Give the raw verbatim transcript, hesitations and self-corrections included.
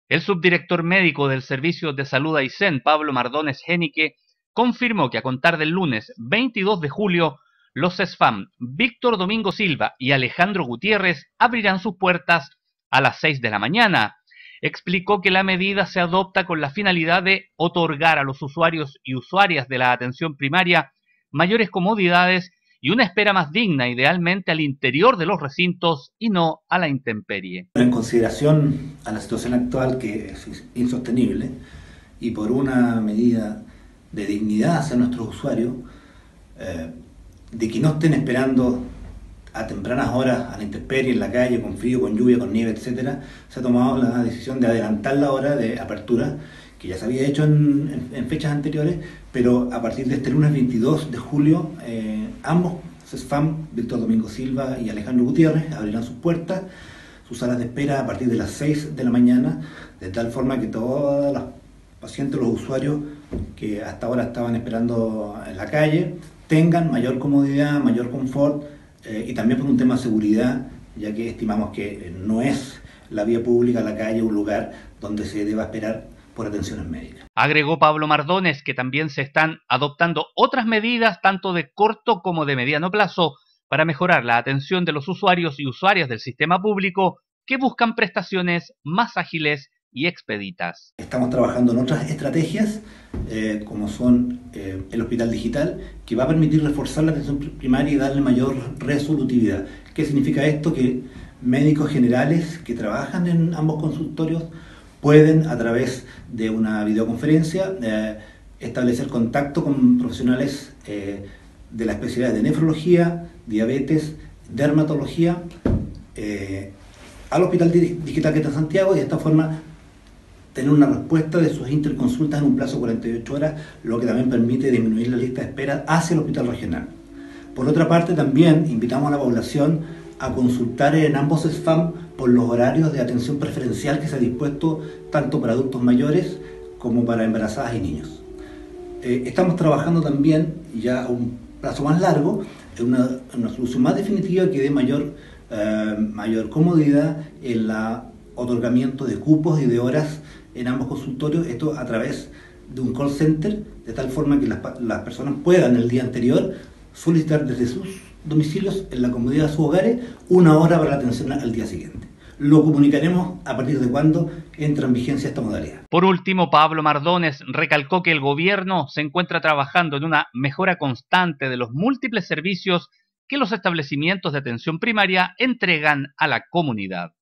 El subdirector médico del Servicio de Salud Aysén, Pablo Mardones Génique, confirmó que a contar del lunes veintidós de julio, los CESFAM Víctor Domingo Silva y Alejandro Gutiérrez abrirán sus puertas a las seis de la mañana. Explicó que la medida se adopta con la finalidad de otorgar a los usuarios y usuarias de la atención primaria mayores comodidades y una espera más digna, idealmente al interior de los recintos y no a la intemperie. En consideración a la situación actual, que es insostenible, y por una medida de dignidad hacia nuestros usuarios, eh, de que no estén esperando a tempranas horas a la intemperie, en la calle, con frío, con lluvia, con nieve, etcétera, se ha tomado la decisión de adelantar la hora de apertura, que ya se había hecho en, en, en fechas anteriores, pero a partir de este lunes veintidós de julio, eh, ambos CESFAM, Víctor Domingo Silva y Alejandro Gutiérrez, abrirán sus puertas, sus salas de espera a partir de las seis de la mañana, de tal forma que todos los pacientes, los usuarios que hasta ahora estaban esperando en la calle, tengan mayor comodidad, mayor confort, eh, y también por un tema de seguridad, ya que estimamos que no es la vía pública, la calle, un lugar donde se deba esperar por atenciones médicas. Agregó Pablo Mardones que también se están adoptando otras medidas, tanto de corto como de mediano plazo, para mejorar la atención de los usuarios y usuarias del sistema público que buscan prestaciones más ágiles y expeditas. Estamos trabajando en otras estrategias, eh, como son eh, el hospital digital, que va a permitir reforzar la atención primaria y darle mayor resolutividad. ¿Qué significa esto? Que médicos generales que trabajan en ambos consultorios pueden, a través de una videoconferencia, eh, establecer contacto con profesionales eh, de las especialidades de nefrología, diabetes, dermatología, eh, al Hospital Digital que está en Santiago, y de esta forma tener una respuesta de sus interconsultas en un plazo de cuarenta y ocho horas, lo que también permite disminuir la lista de espera hacia el hospital regional. Por otra parte, también invitamos a la población a consultar en ambos CESFAM por los horarios de atención preferencial que se ha dispuesto tanto para adultos mayores como para embarazadas y niños. Eh, estamos trabajando también, ya a un plazo más largo, en una, en una solución más definitiva que dé mayor, eh, mayor comodidad en el otorgamiento de cupos y de horas en ambos consultorios, esto a través de un call center, de tal forma que las, las personas puedan el día anterior solicitar desde sus domicilios, en la comodidad de sus hogares, una hora para la atención al día siguiente. Lo comunicaremos a partir de cuándo entra en vigencia esta modalidad. Por último, Pablo Mardones recalcó que el gobierno se encuentra trabajando en una mejora constante de los múltiples servicios que los establecimientos de atención primaria entregan a la comunidad.